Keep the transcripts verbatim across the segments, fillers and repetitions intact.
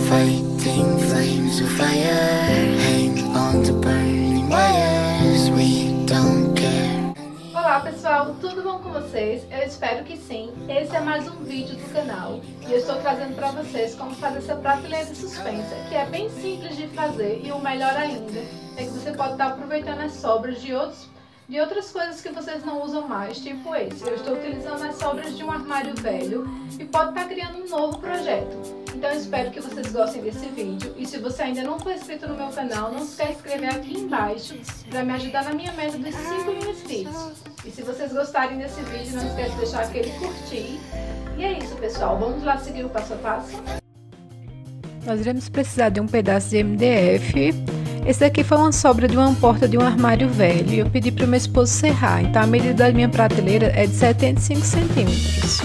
fighting flames of fire, hang on to burning wires, we don't care. Olá pessoal, tudo bom com vocês? Eu espero que sim. Esse é mais um vídeo do canal e eu estou trazendo para vocês como fazer essa prateleira de suspensa, que é bem simples de fazer e o melhor ainda é que você pode estar aproveitando as sobras de outros de outras coisas que vocês não usam mais, tipo esse. Eu estou utilizando as sobras de um armário velho e pode estar criando um novo projeto. Então eu espero que vocês gostem desse vídeo e se você ainda não for inscrito no meu canal, não se esquece de se inscrever aqui embaixo para me ajudar na minha meta dos cinco mil inscritos. E se vocês gostarem desse vídeo, não esquece de deixar aquele curtir. E é isso pessoal, vamos lá seguir o passo a passo? Nós iremos precisar de um pedaço de M D F. Esse daqui foi uma sobra de uma porta de um armário velho e eu pedi para o meu esposo serrar, então a medida da minha prateleira é de setenta e cinco centímetros.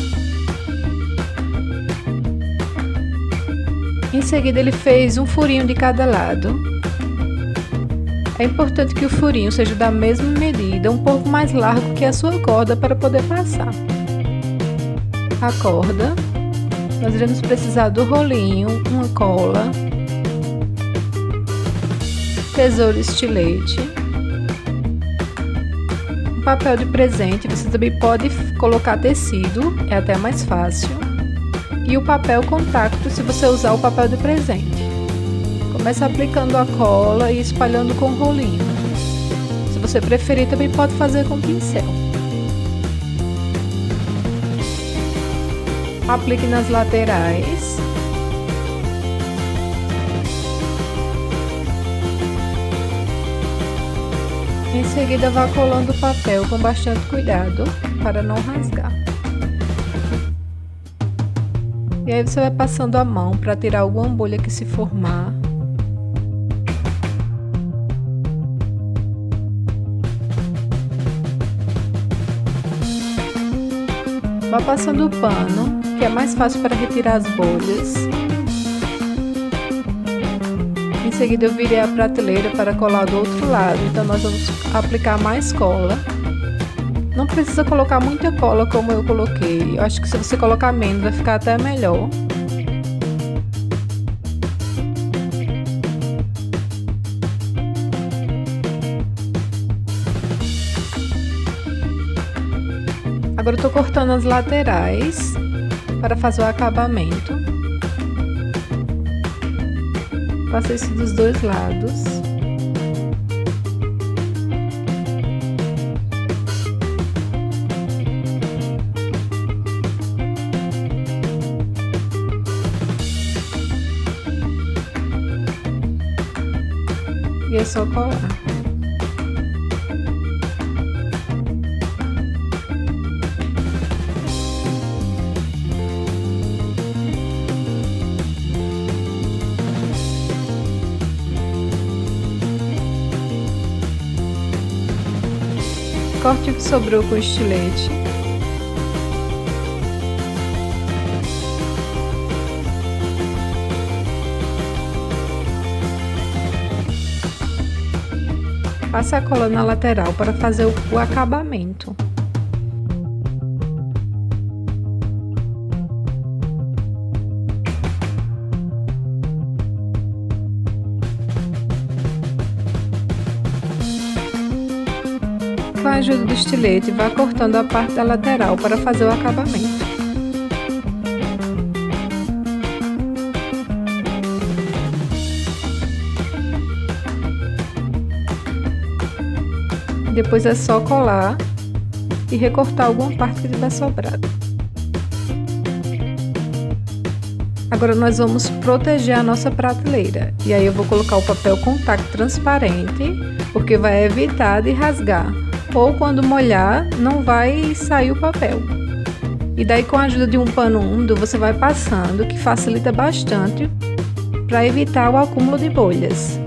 Em seguida ele fez um furinho de cada lado. É importante que o furinho seja da mesma medida, um pouco mais largo que a sua corda para poder passar. A corda, nós iremos precisar do rolinho, uma cola, tesouro estilete, um papel de presente, você também pode colocar tecido, é até mais fácil, e o papel compacto se você usar o papel de presente. Começa aplicando a cola e espalhando com o rolinho. Se você preferir, também pode fazer com pincel. Aplique nas laterais. Em seguida, vá colando o papel com bastante cuidado para não rasgar. E aí você vai passando a mão para tirar alguma bolha que se formar. Vá passando o pano, que é mais fácil para retirar as bolhas. Em seguida eu virei a prateleira para colar do outro lado, então nós vamos aplicar mais cola. Não precisa colocar muita cola como eu coloquei, eu acho que se você colocar menos vai ficar até melhor. Agora eu tô cortando as laterais para fazer o acabamento. Faça isso dos dois lados. E é só colar. Corte o que sobrou com o estilete. Passe a cola na lateral para fazer o, o acabamento. Com a ajuda do estilete, vá cortando a parte da lateral para fazer o acabamento. Depois é só colar e recortar alguma parte que tiver sobrado. Agora nós vamos proteger a nossa prateleira. E aí eu vou colocar o papel contact transparente, porque vai evitar de rasgar. Ou quando molhar, não vai sair o papel. E daí com a ajuda de um pano úmido, você vai passando, que facilita bastante para evitar o acúmulo de bolhas.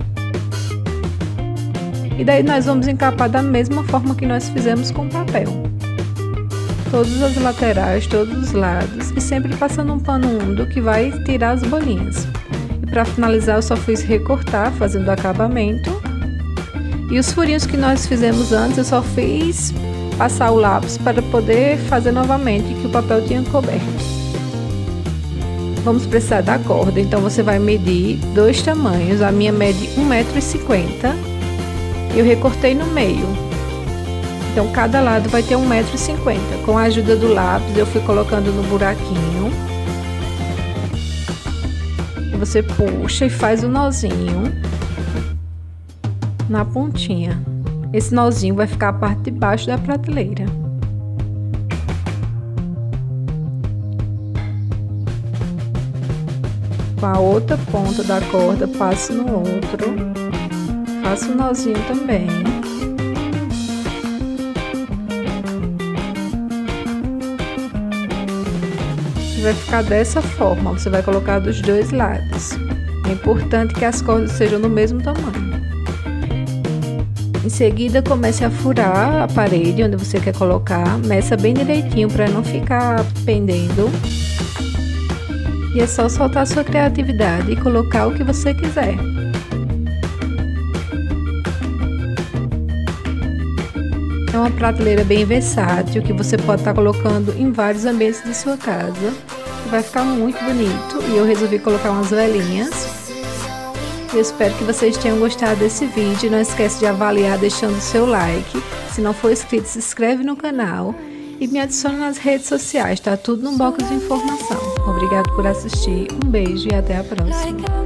E daí nós vamos encapar da mesma forma que nós fizemos com o papel. Todas as laterais, todos os lados e sempre passando um pano úmido que vai tirar as bolinhas. E para finalizar eu só fiz recortar, fazendo o acabamento. E os furinhos que nós fizemos antes eu só fiz passar o lápis para poder fazer novamente que o papel tinha coberto. vamos precisar da corda, então você vai medir dois tamanhos. A minha mede um metro e cinquenta e eu recortei no meio. Então cada lado vai ter um metro e cinquenta. Com a ajuda do lápis eu fui colocando no buraquinho. E você puxa e faz o nozinho na pontinha. Esse nozinho vai ficar a parte de baixo da prateleira. Com a outra ponta da corda, passo no outro, faço um nozinho também. E vai ficar dessa forma, você vai colocar dos dois lados. É importante que as cordas sejam do mesmo tamanho. Em seguida, comece a furar a parede onde você quer colocar, meça bem direitinho para não ficar pendendo. E é só soltar a sua criatividade e colocar o que você quiser. É uma prateleira bem versátil que você pode estar colocando em vários ambientes de sua casa. Vai ficar muito bonito e eu resolvi colocar umas velinhas. Eu espero que vocês tenham gostado desse vídeo. Não esquece de avaliar deixando o seu like. Se não for inscrito, se inscreve no canal. E me adicione nas redes sociais, tá tudo no box de informação. Obrigado por assistir, um beijo e até a próxima.